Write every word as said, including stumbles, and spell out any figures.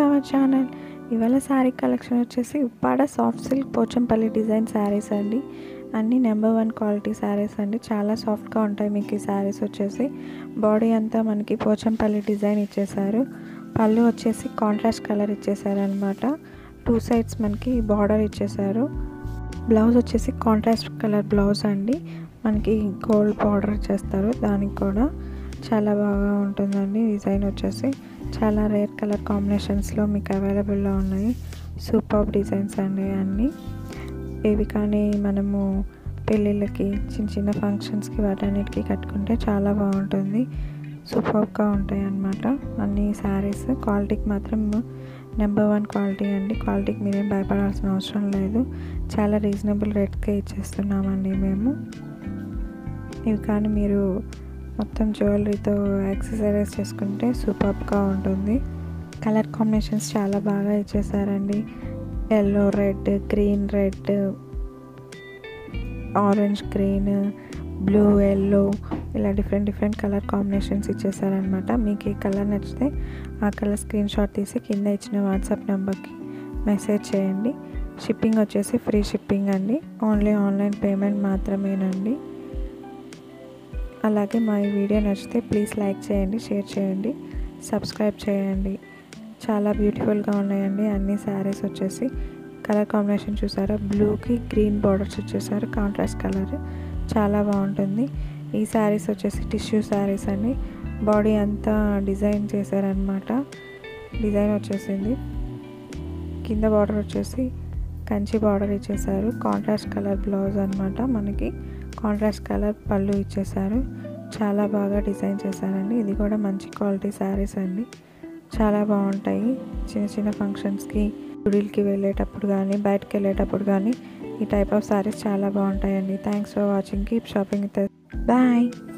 Our channel. ఇవాళ sari collection వచ్చేసి Uppada soft silk Pochampally design saris అండి. అన్నీ నెంబర్ వన్ క్వాలిటీ శారీస్ అండి. చాలా సాఫ్ట్గా ఉంటాయి మీకు ఈ శారీస్ వచ్చేసి. బాడీ అంతా మనకి పోచంపల్లి డిజైన్ ఇచ్చేసారు. పళ్ళు వచ్చేసి కాంట్రాస్ట్ కలర్ ఇచ్చేసారు అనమాట. టూ సైడ్స్ మనకి బార్డర్ ఇచ్చేసారు. బ్లౌజ్ వచ్చేసి కాంట్రాస్ట్ కలర్ బ్లౌజ్ అండి. మనకి గోల్డ్ బార్డర్ ఇచ్చేస్తారు. దానికి కూడా చాలా బాగా ఉంటుందండి. డిజైన్ వచ్చేసి చాలా రేర్ కలర్ కాంబినేషన్స్లో మీకు అవైలబుల్లో ఉన్నాయి. సూపర్ డిజైన్స్ అండి అన్నీ. ఇవి కానీ మనము పెళ్ళిళ్ళకి చిన్న చిన్న ఫంక్షన్స్కి వాటన్నిటికీ కట్టుకుంటే చాలా బాగుంటుంది. సూపర్గా ఉంటాయి అన్నమాట అన్ని శారీస్. క్వాలిటీకి మాత్రం నెంబర్ వన్ క్వాలిటీ అండి. క్వాలిటీకి మీరేం భయపడాల్సిన అవసరం లేదు. చాలా రీజనబుల్ రేట్కే ఇచ్చేస్తున్నామండి మేము. ఇవి కానీ మీరు మొత్తం జ్యువెలరీతో యాక్సెసరీస్ చేసుకుంటే సూపర్గా ఉంటుంది. కలర్ కాంబినేషన్స్ చాలా బాగా ఇచ్చేసారండి. Yellow red, green red, orange green, blue yellow, ఇలా డిఫరెంట్ డిఫరెంట్ కలర్ కాంబినేషన్స్ ఇచ్చేసారనమాట. మీకు ఏ కలర్ నచ్చితే ఆ కలర్ స్క్రీన్ షాట్ తీసి కింద ఇచ్చిన వాట్సాప్ నెంబర్కి మెసేజ్ చేయండి. షిప్పింగ్ వచ్చేసి ఫ్రీ షిప్పింగ్ అండి. ఓన్లీ ఆన్లైన్ పేమెంట్ మాత్రమేనండి. అలాగే మా ఈ వీడియో నచ్చితే ప్లీజ్ లైక్ చేయండి, షేర్ చేయండి, సబ్స్క్రైబ్ చేయండి. చాలా బ్యూటిఫుల్గా ఉన్నాయండి అన్ని శారీస్ వచ్చేసి. కలర్ కాంబినేషన్ చూసారా, బ్లూకి గ్రీన్ బార్డర్స్ వచ్చేసారు, కాంట్రాస్ట్ కలర్ చాలా బాగుంటుంది. ఈ శారీస్ వచ్చేసి టిష్యూ శారీస్ అండి. బాడీ అంతా డిజైన్ చేశారనమాట. డిజైన్ వచ్చేసింది. కింద బార్డర్ వచ్చేసి కంచి బార్డర్ ఇచ్చేసారు. కాంట్రాస్ట్ కలర్ బ్లౌజ్ అనమాట. మనకి కాంట్రాస్ట్ కలర్ పళ్ళు ఇచ్చేసారు. చాలా బాగా డిజైన్ చేశారండి. ఇది కూడా మంచి క్వాలిటీ శారీస్ అండి. చాలా బాగుంటాయి చిన్న చిన్న ఫంక్షన్స్కి, గుడికి వెళ్ళేటప్పుడు కానీ బయటకు వెళ్ళేటప్పుడు కానీ ఈ టైప్ ఆఫ్ శారీస్ చాలా బాగుంటాయండి. Thanks for watching. Keep shopping with us. Bye.